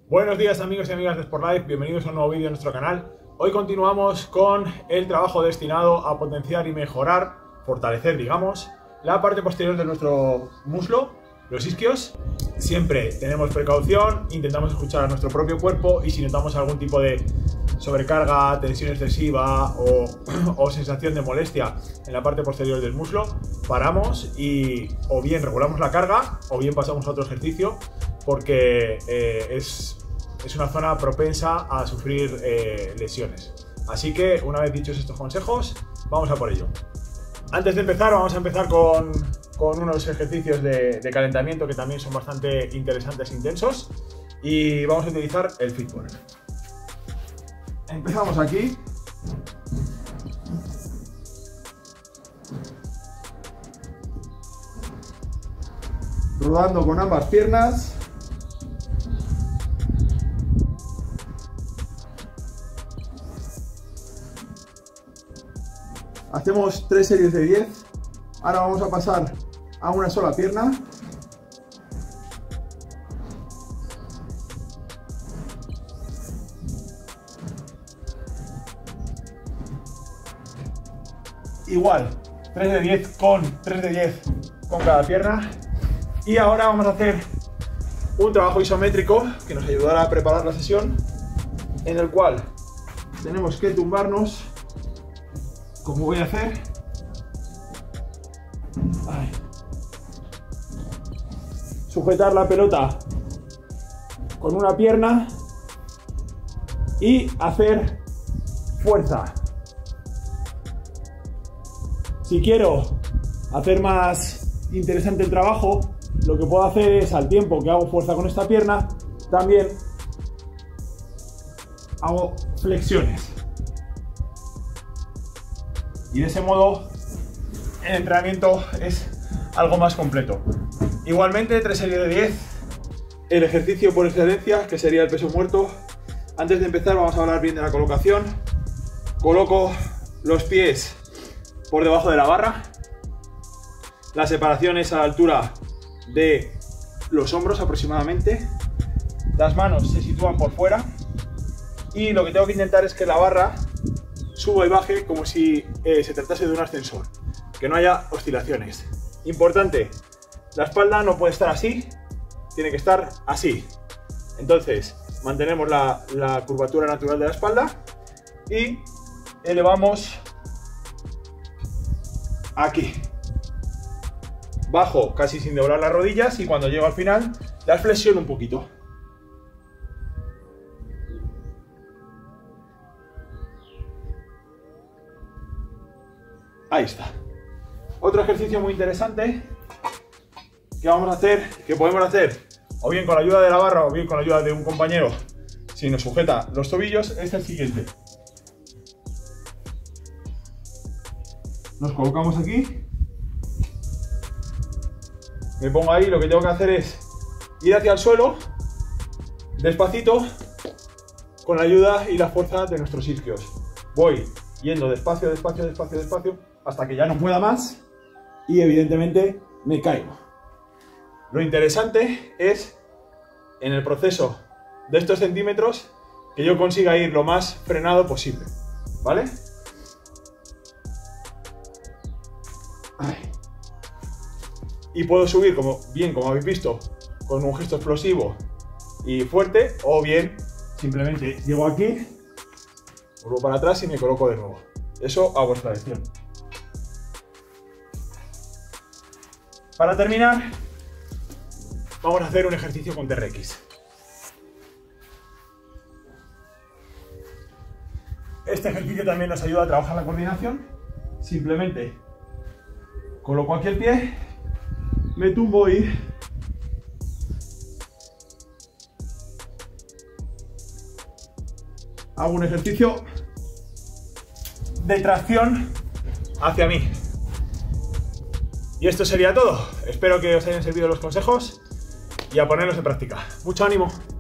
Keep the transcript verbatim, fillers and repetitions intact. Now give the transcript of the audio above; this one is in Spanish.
Buenos días amigos y amigas de Sportlife, bienvenidos a un nuevo vídeo en nuestro canal. Hoy continuamos con el trabajo destinado a potenciar y mejorar, fortalecer digamos, la parte posterior de nuestro muslo, los isquios. Siempre tenemos precaución, intentamos escuchar a nuestro propio cuerpo y si notamos algún tipo de sobrecarga, tensión excesiva o, o sensación de molestia en la parte posterior del muslo, paramos y o bien regulamos la carga o bien pasamos a otro ejercicio porque eh, es, es una zona propensa a sufrir eh, lesiones. Así que una vez dichos estos consejos, vamos a por ello. Antes de empezar, vamos a empezar con, con unos ejercicios de, de calentamiento que también son bastante interesantes e intensos y vamos a utilizar el Fitboard. Empezamos aquí. Rodando con ambas piernas. Hacemos tres series de diez. Ahora vamos a pasar a una sola pierna. Igual, tres de diez con tres de diez con cada pierna. Y ahora vamos a hacer un trabajo isométrico que nos ayudará a preparar la sesión, en el cual tenemos que tumbarnos, como voy a hacer. Ay. Sujetar la pelota con una pierna y hacer fuerza. Si quiero hacer más interesante el trabajo, lo que puedo hacer es, al tiempo que hago fuerza con esta pierna, también hago flexiones. Y de ese modo el entrenamiento es algo más completo. Igualmente, tres series de diez, el ejercicio por excelencia, que sería el peso muerto. Antes de empezar vamos a hablar bien de la colocación. Coloco los pies por debajo de la barra. La separación es a la altura de los hombros aproximadamente. Las manos se sitúan por fuera. Y lo que tengo que intentar es que la barra suba y baje como si eh, se tratase de un ascensor, que no haya oscilaciones. Importante, la espalda no puede estar así, tiene que estar así. Entonces mantenemos la, la curvatura natural de la espalda y elevamos aquí. Bajo casi sin doblar las rodillas y cuando llego al final las flexiono un poquito. Ahí está. Otro ejercicio muy interesante que vamos a hacer, que podemos hacer o bien con la ayuda de la barra o bien con la ayuda de un compañero si nos sujeta los tobillos, es el siguiente. Nos colocamos aquí. Me pongo ahí, lo que tengo que hacer es ir hacia el suelo, despacito, con la ayuda y la fuerza de nuestros isquios. Voy yendo despacio, despacio, despacio, despacio, hasta que ya no pueda más y evidentemente me caigo. Lo interesante es, en el proceso de estos centímetros, que yo consiga ir lo más frenado posible, ¿vale? Ay. Y puedo subir, como bien como habéis visto, con un gesto explosivo y fuerte, o bien simplemente llego aquí, vuelvo para atrás y me coloco de nuevo. Eso a vuestra elección. Para terminar, vamos a hacer un ejercicio con T R X. Este ejercicio también nos ayuda a trabajar la coordinación. Simplemente coloco aquí el pie, me tumbo y hago un ejercicio de tracción hacia mí. Y esto sería todo. Espero que os hayan servido los consejos y a ponerlos en práctica. ¡Mucho ánimo!